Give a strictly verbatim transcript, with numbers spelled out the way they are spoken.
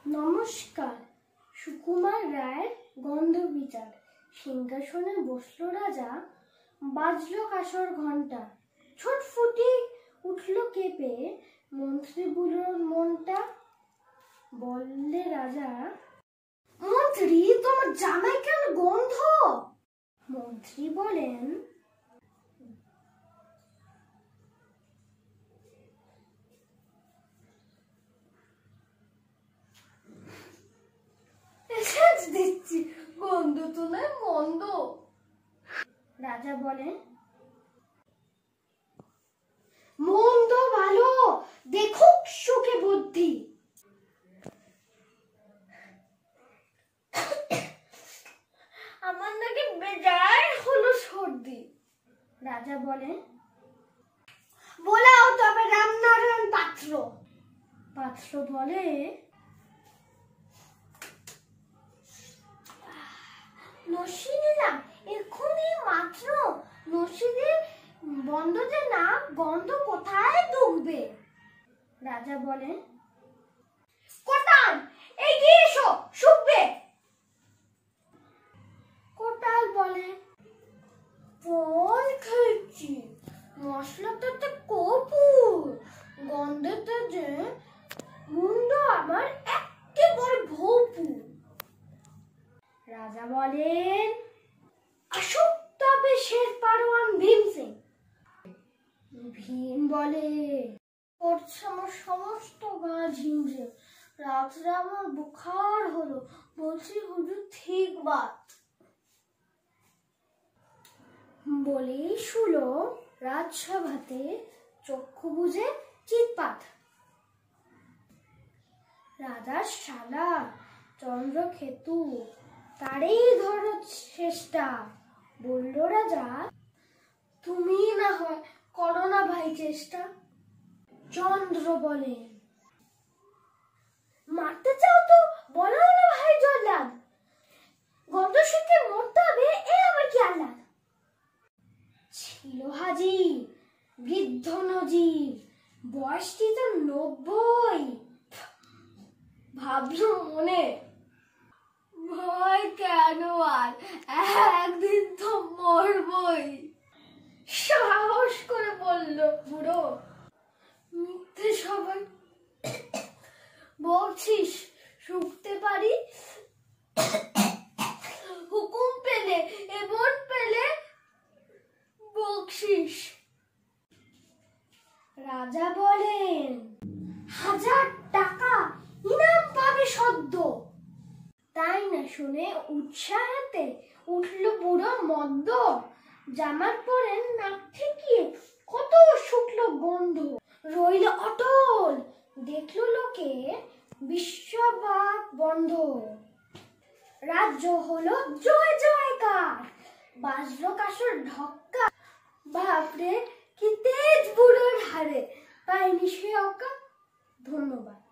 নমস্কার। সুকুমার রায়ের গন্ধ বিচার। সিংহাসনে বসলো রাজা, বাজলো কাসর ঘন্টা, ছটফুটি উঠলো কেঁপে, মন্ত্রী বুলোর মনটা। বললে রাজা, মন্ত্রী তোমার জামাই কেন গন্ধ? মন্ত্রী বলেন, দিচ্ছি গন্ধ তো নয় মন্দ। রাজা বলেন, মন্দ ভালো দেখুক সুখে বুদ্ধি। আমার নাকি বেজায় হলো সর্দি। রাজা বলেন, বলাও তবে রামনারায়ণ পাত্র। পাত্র বলে, নসি নিলাম এক্ষুনি মাত্র, নসি দিয়ে বন্ধ যে না, গন্ধ কোথায় ঢুকবে? রাজা বলেন, কোটাল এগিয়ে এসো শুকবে। কোটাল বলে, ফল খেয়েছি, মশলাটাতে কপুর, গন্ধেতে যে মুন্ড আমার একেবারে ভরপুর। রাজা বলেন, আসুক তবে শের পালোয়ান ভীম সিং। ভীম বলে, করছে আমার সমস্ত গা ঝিমঝিম, রাত্রে আমার বুখার হলো, বলছি হুজুর ঠিক বাত। বলেই শুলো রাজসভাতে চক্ষু বুঝে চিৎপাত। রাজার শালা চন্দ্রকেতু তারই ধরো চেষ্টা। বলল রাজা, তুমি না হয় করো না ভাই চেষ্টা। চন্দ্র বলে, মারতে চাও তো বলো না ভাই জল্লাদ, গন্ধ শিখে মরতে হবে এ আবার কি আহ্লাদ। ছিল হাজি বৃদ্ধ নজির, বয়সটি তো নব্বই। ভাবলো মনে, ভয় কেন আর, একদিন তো মরবই। সাহস করে বলল বুড়ো, মিথ্যে সবাই বলছিস, শুকতে পারি, হুকুম পেলে এবং পেলে বকশিস। রাজা বলেন, হাজার টাকা ইনাম পাবে সদ্য। তাই না শুনে উৎসাহেতে উঠল বুড়ো মদ্য, জামার পরে নাক ঠেকিয়ে কত শুকলো গন্ধ। রইল অটল দেখলো লোকে বিশ্ববাক বন্ধ। রাজ্য হলো জয় জয়কার, বাজলো কাসর ঢক্কা। বাপরে কি তেজ বুড়োর হারে, পাইনি সে অকা। ধন্যবাদ।